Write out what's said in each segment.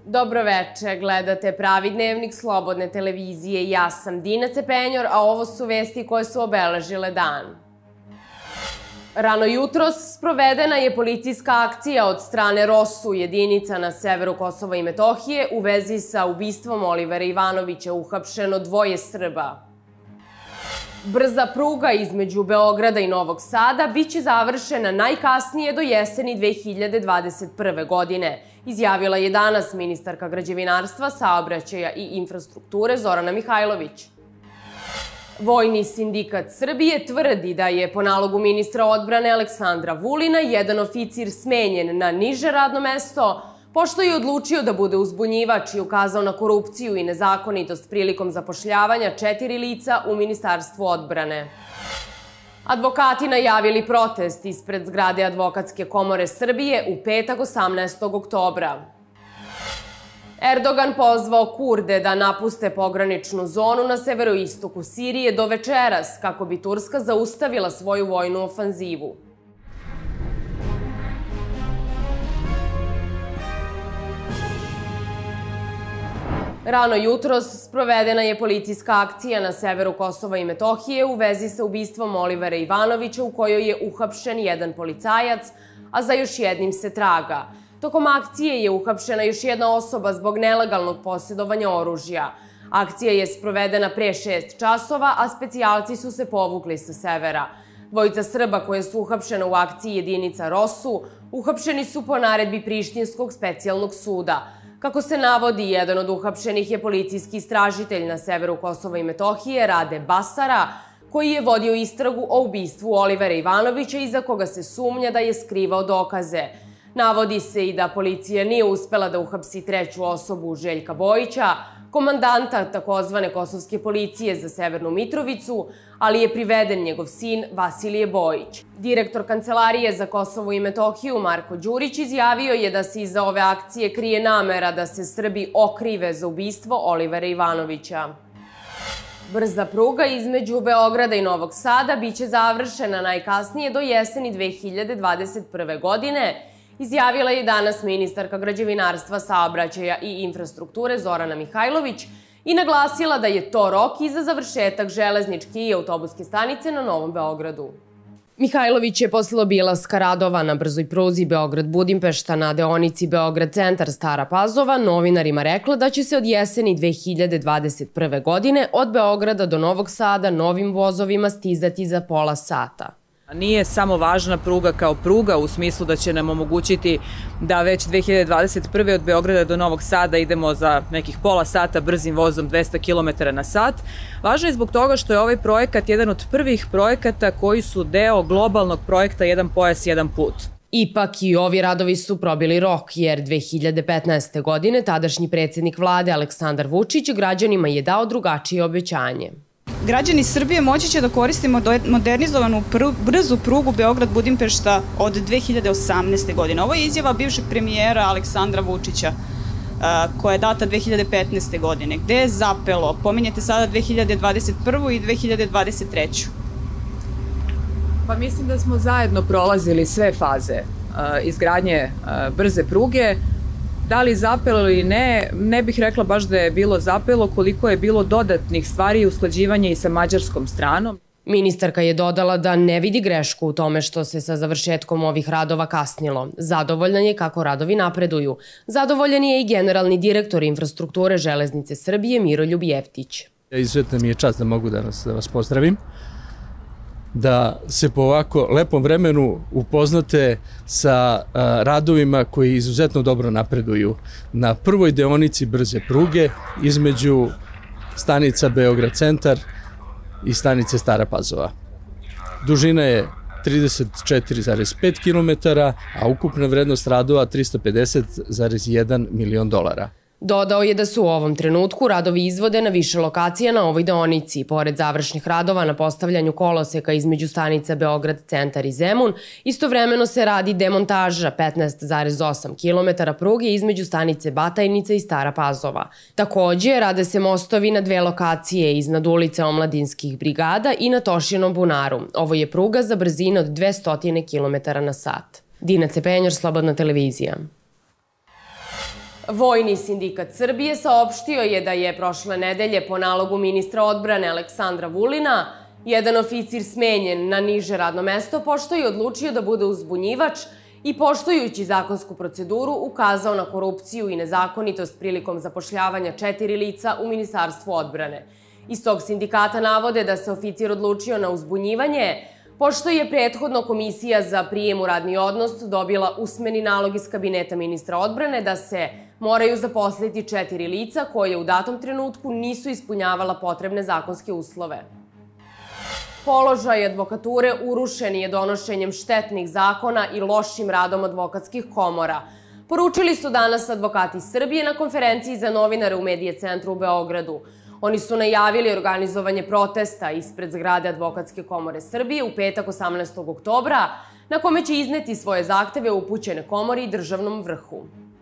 Dobroveče, gledate Pravi dnevnik Slobodne televizije. Ja sam Dina Cepenjor, a ovo su vesti koje su obeležile dan. Rano jutros sprovedena je policijska akcija od strane ROSU, jedinica na severu Kosova i Metohije, u vezi sa ubistvom Olivera Ivanovića, uhapšeno 2 Srba. Brza pruga između Beograda i Novog Sada biće završena najkasnije do jeseni 2021. godine, izjavila je danas ministarka građevinarstva, saobraćaja i infrastrukture Zorana Mihajlović. Vojni sindikat Srbije tvrdi da je po nalogu ministra odbrane Aleksandra Vulina jedan oficir smenjen na niže radno mesto, pošto je odlučio da bude uzbunjivač i ukazao na korupciju i nezakonitost prilikom zapošljavanja 4 lica u Ministarstvu odbrane. Advokati najavili protest ispred zgrade Advokatske komore Srbije u petak 18. oktobra. Erdogan pozvao Kurde da napuste pograničnu zonu na severoistoku Sirije do večeras, kako bi Turska zaustavila svoju vojnu ofanzivu. Rano jutros sprovedena je policijska akcija na severu Kosova i Metohije u vezi sa ubistvom Olivera Ivanovića, u kojoj je uhapšen jedan policajac, a za još jednim se traga. Tokom akcije je uhapšena još jedna osoba zbog nelegalnog posjedovanja oružja. Akcija je sprovedena pre 6 časova, a specijalci su se povukli sa severa. 2 Srba koje su uhapšena u akciji jedinica ROSU uhapšeni su po naredbi Prištinskog specijalnog suda. Kako se navodi, jedan od uhapšenih je policijski istražitelj na severu Kosova i Metohije, Rade Basara, koji je vodio istragu o ubistvu Olivera Ivanovića i za koga se sumnja da je skrivao dokaze. Navodi se i da policija nije uspela da uhapsi 3. osobu, Željka Bojića, komandanta takozvane kosovske policije za Severnu Mitrovicu, ali je priveden njegov sin Vasilije Bojić. Direktor Kancelarije za Kosovo i Metohiju Marko Đurić izjavio je da se iza ove akcije krije namera da se Srbi okrive za ubistvo Olivera Ivanovića. Brza pruga između Beograda i Novog Sada biće završena najkasnije do jeseni 2021. godine, izjavila je danas ministarka građevinarstva, saobraćaja i infrastrukture Zorana Mihajlović i naglasila da je to rok i za završetak železničke i autobuske stanice na Novom Beogradu. Mihajlović je posle obilaska radova na brzoj pruzi Beograd-Budimpešta na deonici Beograd-Centar Stara Pazova novinarima rekla da će se od jeseni 2021. godine od Beograda do Novog Sada novim vozovima stizati za pola sata. Nije samo važna pruga kao pruga u smislu da će nam omogućiti da već 2021. od Beograda do Novog Sada idemo za nekih pola sata brzim vozom 200 km na sat. Važno je zbog toga što je ovaj projekat jedan od prvih projekata koji su deo globalnog projekta Jedan pojas, jedan put. Ipak i ovi radovi su probili rok, jer 2015. godine tadašnji predsjednik vlade Aleksandar Vučić građanima je dao drugačije obećanje. Građani Srbije moći će da koriste modernizovanu brzu prugu Beograd-Budimpešta od 2018. godine. Ovo je izjava bivšeg premijera Aleksandra Vučića, koja je data 2015. godine. Gde je zapelo? Pominjete sada 2021. i 2023. Pa mislim da smo zajedno prolazili sve faze izgradnje brze pruge. Da li zapelo ili ne, ne bih rekla baš da je bilo zapelo, koliko je bilo dodatnih stvari i usklađivanja i sa mađarskom stranom. Ministarka je dodala da ne vidi grešku u tome što se sa završetkom ovih radova kasnilo. Zadovoljan je kako radovi napreduju. Zadovoljan je i generalni direktor infrastrukture Železnice Srbije Miroljub Jeftić. Izuzetno mi je čast da mogu danas da vas pozdravim, da se po ovako lepom vremenu upoznate sa radovima koji izuzetno dobro napreduju na prvoj deonici brze pruge između stanica Beograd-Centar i stanice Stara Pazova. Dužina je 34,5 km, a ukupna vrednost radova 350,1 milion dolara. Dodao je da su u ovom trenutku radovi izvode na više lokacija na ovoj deonici. Pored završnih radova na postavljanju koloseka između stanica Beograd-Centar i Zemun, istovremeno se radi demontaža 15,8 km pruge između stanice Batajnica i Stara Pazova. Takođe, rade se mostovi na 2 lokacije iznad ulice Omladinskih brigada i na Tošinom bunaru. Ovo je pruga za brzine od 200 km na sat. Dina Cepenjor, Slobodna televizija. Vojni sindikat Srbije saopštio je da je prošle nedelje po nalogu ministra odbrane Aleksandra Vulina jedan oficir smenjen na niže radno mesto pošto je odlučio da bude uzbunjivač i poštujući zakonsku proceduru ukazao na korupciju i nezakonitost prilikom zapošljavanja 4 lica u Ministarstvu odbrane. Iz tog sindikata navode da se oficir odlučio na uzbunjivanje pošto je prethodno Komisija za prijem u radni odnos dobila usmeni nalog iz kabineta ministra odbrane da se moraju zaposliti 4 lica koje u datom trenutku nisu ispunjavala potrebne zakonske uslove. Položaj advokature urušen je donošenjem štetnih zakona i lošim radom advokatskih komora. Poručili su danas advokati Srbije na konferenciji za novinare u Medije centru u Beogradu. Oni su najavili organizovanje protesta ispred zgrade Advokatske komore Srbije u petak 18. oktobra, na kome će izneti svoje zahteve upućene komori i državnom vrhu.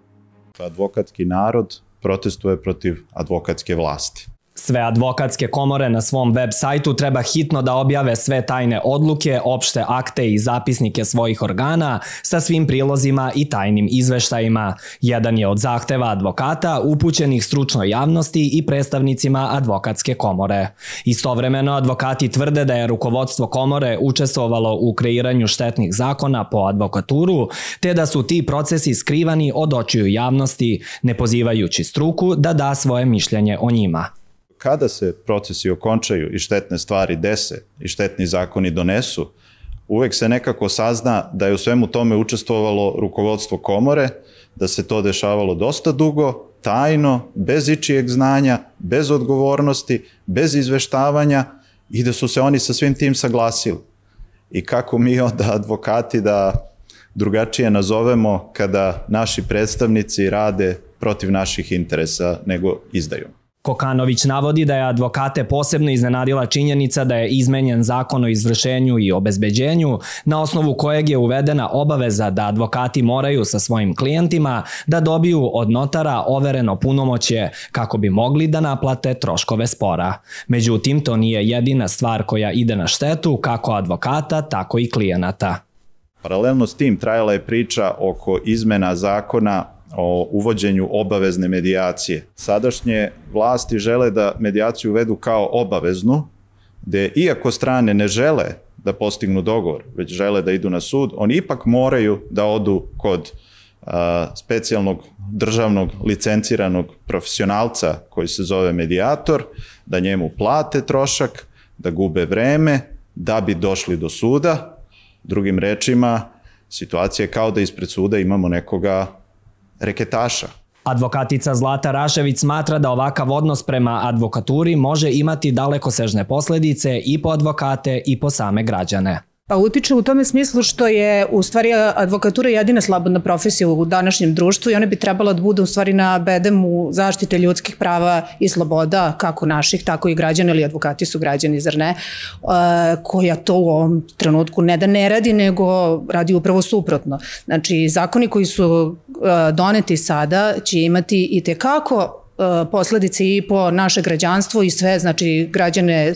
Advokatski narod protestuje protiv advokatske vlasti. Sve advokatske komore na svom web sajtu treba hitno da objave sve tajne odluke, opšte akte i zapisnike svojih organa sa svim prilozima i tajnim izveštajima. Jedan je od zahteva advokata upućenih stručnoj javnosti i predstavnicima advokatske komore. Istovremeno, advokati tvrde da je rukovodstvo komore učestvovalo u kreiranju štetnih zakona po advokaturu, te da su ti procesi skrivani od očiju javnosti, ne pozivajući struku da da svoje mišljenje o njima. Kada se procesi okončaju i štetne stvari dese i štetni zakoni donesu, uvek se nekako sazna da je u svemu tome učestvovalo rukovodstvo komore, da se to dešavalo dosta dugo, tajno, bez ičijeg znanja, bez odgovornosti, bez izveštavanja i da su se oni sa svim tim saglasili. I kako mi onda advokati da drugačije nazovemo kada naši predstavnici rade protiv naših interesa nego izdaju. Kokanović navodi da je advokate posebno iznenadila činjenica da je izmenjen zakon o izvršenju i obezbeđenju, na osnovu kojeg je uvedena obaveza da advokati moraju sa svojim klijentima da dobiju od notara overeno punomoćje kako bi mogli da naplate troškove spora. Međutim, to nije jedina stvar koja ide na štetu kako advokata, tako i klijenata. Paralelno s tim trajala je priča oko izmena zakona o uvođenju obavezne medijacije. Sadašnje vlasti žele da medijaciju uvedu kao obaveznu, gde iako strane ne žele da postignu dogovor, već žele da idu na sud, oni ipak moraju da odu kod specijalnog državnog licenciranog profesionalca koji se zove medijator, da njemu plate trošak, da gube vreme, da bi došli do suda. Drugim rečima, situacija je kao da ispred suda imamo nekoga reketaša. Advokatica Zlata Rašević smatra da ovakav odnos prema advokaturi može imati dalekosežne posledice i po advokate i po same građane. Pa utiče u tome smislu što je u stvari advokatura jedina slobodna profesija u današnjem društvu i ona bi trebala da bude u stvari na bedemu zaštite ljudskih prava i sloboda, kako naših, tako i građana, ili advokati su građani, zar ne, koja to u ovom trenutku ne da ne radi, nego radi upravo suprotno. Znači, zakoni koji su doneti sada će imati i tekako posledice i po naše građanstvo i sve, znači građane,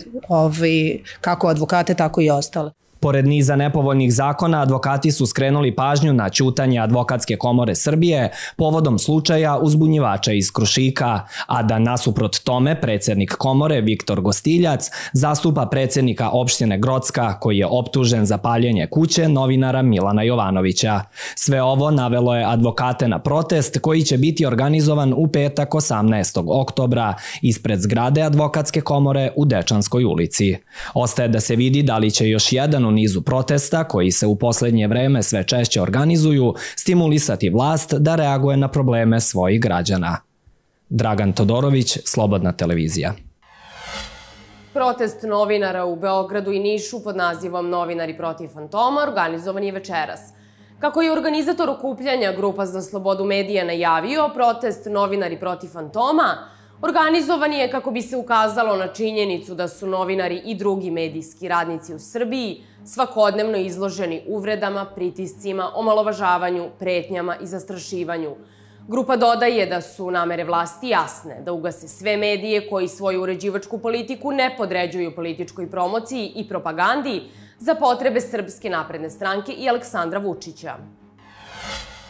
kako advokate, tako i ostale. Pored niza nepovoljnih zakona, advokati su skrenuli pažnju na ćutanje Advokatske komore Srbije povodom slučaja uzbunjivača iz Krušika, a da nasuprot tome predsednik komore Viktor Gostiljac zastupa predsednika opštine Grocka koji je optužen za paljenje kuće novinara Milana Jovanovića. Sve ovo navelo je advokate na protest koji će biti organizovan u petak 18. oktobra ispred zgrade Advokatske komore u Dečanskoj ulici. Ostaje da se vidi da li će još jedan u nizu protesta, koji se u poslednje vreme sve češće organizuju, stimulisati vlast da reaguje na probleme svojih građana. Dragan Todorović, Slobodna televizija. Protest novinara u Beogradu i Nišu pod nazivom Novinari protiv fantoma organizovan je večeras. Kako je organizator okupljanja Grupa za slobodu medija najavio, protest Novinari protiv fantoma organizovan je kako bi se ukazalo na činjenicu da su novinari i drugi medijski radnici u Srbiji svakodnevno izloženi uvredama, pritiscima, omalovažavanju, pretnjama i zastrašivanju. Grupa dodaje da su namere vlasti jasne, da ugase sve medije koji svoju uređivačku politiku ne podređuju političkoj promociji i propagandi za potrebe Srpske napredne stranke i Aleksandra Vučića.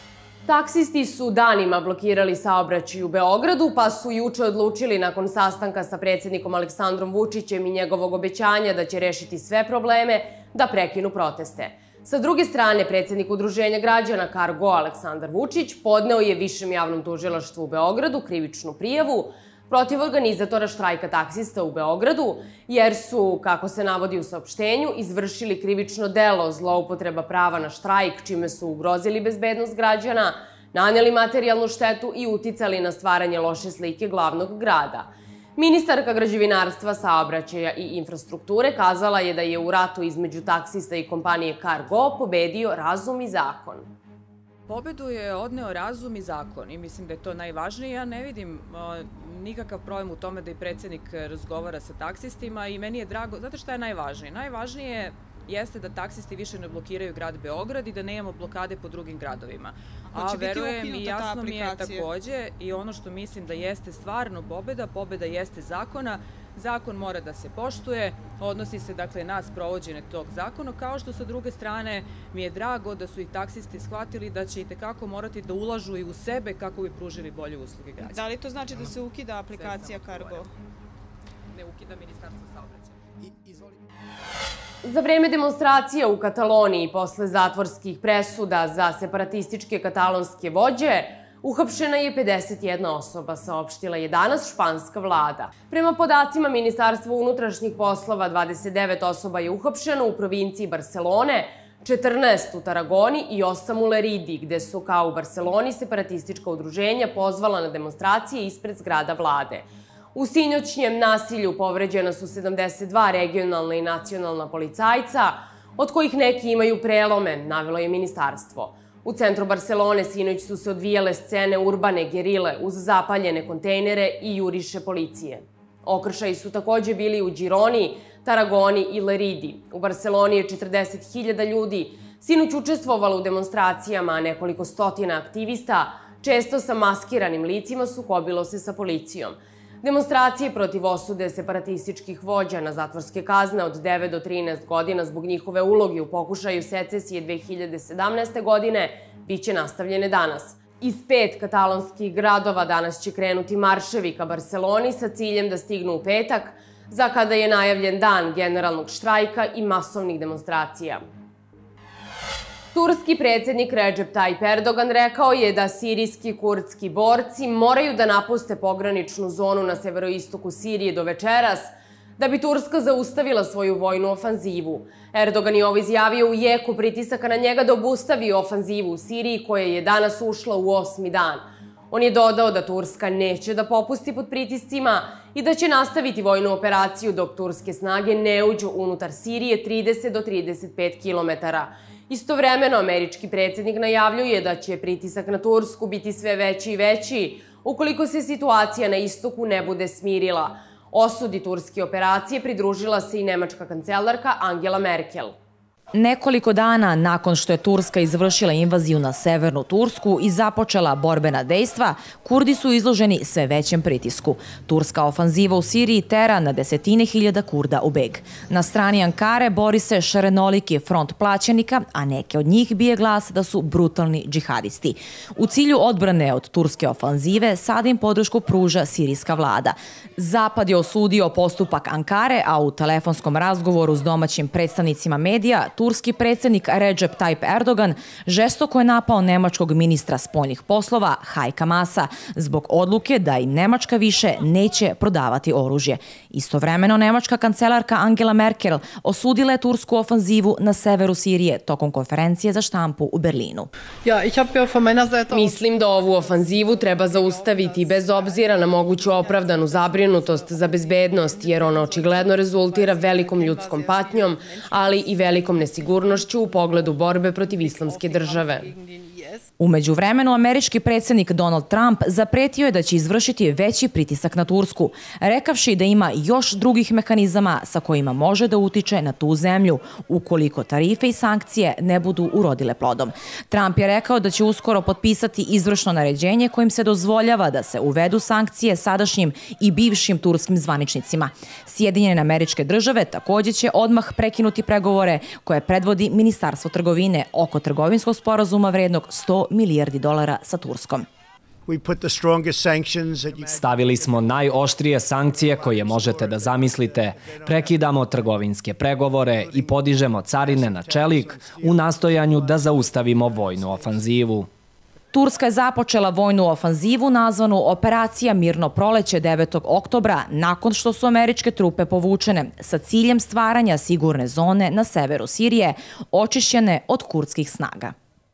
Taksisti su danima blokirali saobraćaj u Beogradu, pa su juče odlučili nakon sastanka sa predsjednikom Aleksandrom Vučićem i njegovog obećanja da će rešiti sve probleme, da prekinu proteste. Sa druge strane, predsjednik Udruženja građana Cargo Aleksandar Vučić podneo je Višem javnom tužilaštvu u Beogradu krivičnu prijavu protiv organizatora štrajka taksista u Beogradu, jer su, kako se navodi u saopštenju, izvršili krivično delo zloupotreba prava na štrajk, čime su ugrozili bezbednost građana, naneli materijalnu štetu i uticali na stvaranje loše slike glavnog grada. Ministarka građevinarstva, saobraćaja i infrastrukture kazala je da je u ratu između taksista i kompanije Cargo pobedio razum i zakon. Pobedu je odneo razum i zakon i mislim da je to najvažnije. Ja ne vidim nikakav problem u tome da i predsjednik razgovara sa taksistima i meni je drago, znate šta je najvažnije? Najvažnije jeste da taksisti više ne blokiraju grad Beograd i da nemamo blokade po drugim gradovima. A verujem i jasno mi je takođe i ono što mislim da jeste stvarno pobeda jeste zakona. Zakon mora da se poštuje, odnosi se dakle na sprovođenje tog zakona, kao što sa druge strane mi je drago da su i taksisti shvatili da će itekako morati da ulažu i u sebe kako bi pružili bolje usluge građana. Da li to znači da se ukida aplikacija Cargo? Ne ukida Ministarstvo saobraćaja. Za vreme demonstracija u Kataloniji posle zatvorskih presuda za separatističke katalonske vođe, uhapšena je 51 osoba, saopštila je danas španska vlada. Prema podacima Ministarstva unutrašnjih poslova, 29 osoba je uhapšeno u provinciji Barcelone, 14 u Taragoni i 8 u Leridi, gde su, kao u Barceloni, separatistička udruženja pozvala na demonstracije ispred zgrada vlade. U sinoćnjem nasilju povređena su 72 regionalna i nacionalna policajca, od kojih neki imaju prelome, navelo je ministarstvo. U centru Barcelone sinoć su se odvijale scene urbane gerile uz zapaljene kontejnere i juriše policije. Okršaji su takođe bili u Gironi, Taragoni i Leridi. U Barceloni je 40.000 ljudi sinoć učestvovalo u demonstracijama, a nekoliko stotina aktivista, često sa maskiranim licima, sukobilo se sa policijom. Demonstracije protiv osude separatističkih vođa na zatvorske kazne od 9 do 13 godina zbog njihove uloge u pokušaju secesije 2017. godine biće nastavljene danas. Iz 5 katalonskih gradova danas će krenuti marševi ka Barceloni sa ciljem da stignu u petak, za kada je najavljen dan generalnog štrajka i masovnih demonstracija. Turski predsjednik Recep Tayyip Erdogan rekao je da sirijski kurdski borci moraju da napuste pograničnu zonu na severoistoku Sirije do večeras, da bi Turska zaustavila svoju vojnu ofanzivu. Erdogan je ovo izjavio u jeku pritisaka na njega da obustavi ofanzivu u Siriji, koja je danas ušla u 8. dan. On je dodao da Turska neće da popusti pod pritiscima i da će nastaviti vojnu operaciju dok turske snage ne uđu unutar Sirije 30 do 35 kilometara. Istovremeno, američki predsjednik najavljuje da će pritisak na Tursku biti sve veći i veći ukoliko se situacija na istoku ne bude smirila. Osudi turske operacije pridružila se i nemačka kancelarka Angela Merkel. Nekoliko dana nakon što je Turska izvršila invaziju na severnu Tursku i započela borbena dejstva, Kurdi su izloženi sve većem pritisku. Turska ofanziva u Siriji tera na desetine hiljada Kurda u beg. Na strani Ankare bori se šarenoliki front plaćenika, a neke od njih bije glas da su brutalni džihadisti. U cilju odbrane od turske ofanzive sada im podršku pruža sirijska vlada. Zapad je osudio postupak Ankare, a u telefonskom razgovoru s domaćim predstavnicima medija turski predsjednik Recep Tayyip Erdogan žestoko je napao nemačkog ministra spoljnih poslova Heika Maasa zbog odluke da im Nemačka više neće prodavati oružje. Istovremeno, nemačka kancelarka Angela Merkel osudila je tursku ofanzivu na severu Sirije tokom konferencije za štampu u Berlinu. Mislim da ovu ofanzivu treba zaustaviti bez obzira na moguću opravdanu zabrinutost za bezbednost, jer ona očigledno rezultira velikom ljudskom patnjom, ali i velikom nesigurnošću u pogledu borbe protiv islamske države. U međuvremenu, američki predsjednik Donald Trump zapretio je da će izvršiti veći pritisak na Tursku, rekavši da ima još drugih mehanizama sa kojima može da utiče na tu zemlju ukoliko tarife i sankcije ne budu urodile plodom. Trump je rekao da će uskoro potpisati izvršno naređenje kojim se dozvoljava da se uvedu sankcije sadašnjim i bivšim turskim zvaničnicima. Sjedinjene Američke Države također će odmah prekinuti pregovore koje predvodi Ministarstvo trgovine oko trgovinskog sporazuma vrednog $100 milijardi sa Turskom. Stavili smo najoštrije sankcije koje možete da zamislite, prekidamo trgovinske pregovore i podižemo carine na čelik u nastojanju da zaustavimo vojnu ofanzivu. Turska je započela vojnu ofanzivu nazvanu Operacija Mirno proleće 9. oktobra nakon što su američke trupe povučene sa ciljem stvaranja sigurne zone na severu Sirije, očišćene od kurdskih snaga.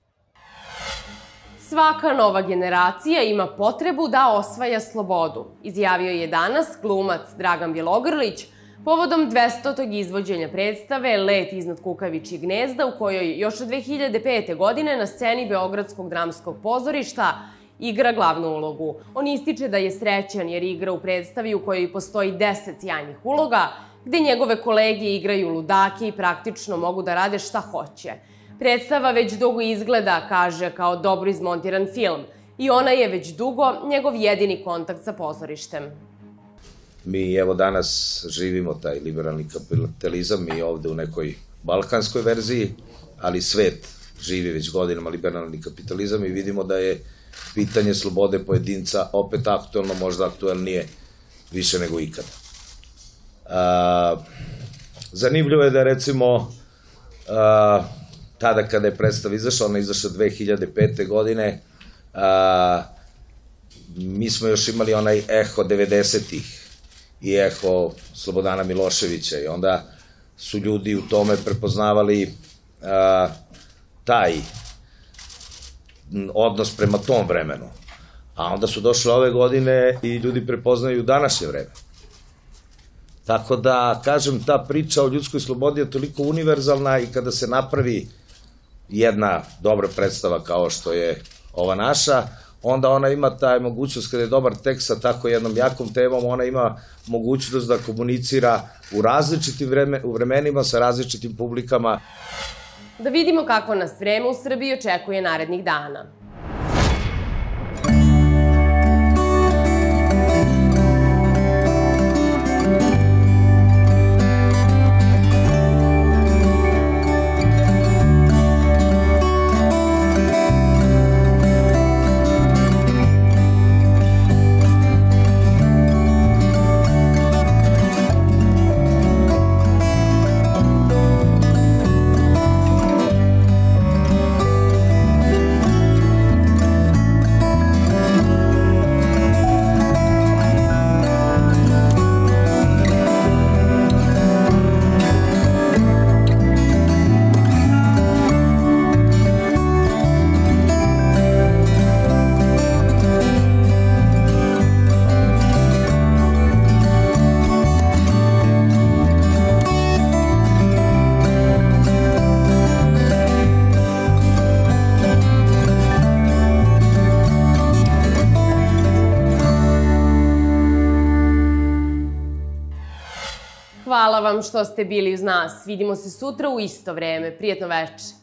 Svaka nova generacija ima potrebu da osvaja slobodu, izjavio je danas glumac Dragan Bjelogrlić povodom 200. izvođenja predstave Let iznad kukavičjeg gnezda, u kojoj još od 2005. godine na sceni Beogradskog dramskog pozorišta igra glavnu ulogu. On ističe da je srećan jer igra u predstavi u kojoj postoji 10 sjajnih uloga, gde njegove kolege igraju ludake i praktično mogu da rade šta hoće. Predstava već dugo izgleda, kaže, kao dobro izmontiran film i ona je već dugo njegov jedini kontakt sa pozorištem. Mi evo danas živimo taj liberalni kapitalizam i ovde u nekoj balkanskoj verziji, ali svet živi već godinama liberalni kapitalizam i vidimo da je pitanje slobode pojedinca opet aktuelno, možda aktuelnije više nego ikada. Zanimljivo je da recimo tada kada je predstava izašla, ona je izašla 2005. godine, mi smo još imali onaj eho 90-ih i eho Slobodana Miloševića i onda su ljudi u tome prepoznavali taj odnos prema tom vremenu. A onda su došle ove godine i ljudi prepoznaju današnje vreme. Tako da, kažem, ta priča o ljudskoj slobodi je toliko univerzalna i kada se napravi jedna dobra predstava kao što je ova naša, onda ona ima taj mogućnost kada je dobar tekst sa tako jednom jakom temom, ona ima mogućnost da komunicira u različitim vremenima sa različitim publikama. Da vidimo kako nas vreme u Srbiji očekuje narednih dana. Hvala vam što ste bili uz nas. Vidimo se sutra u isto vreme. Prijetno veče.